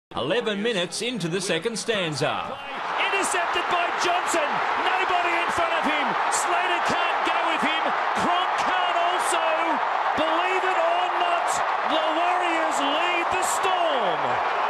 11 minutes into the second stanza. Intercepted by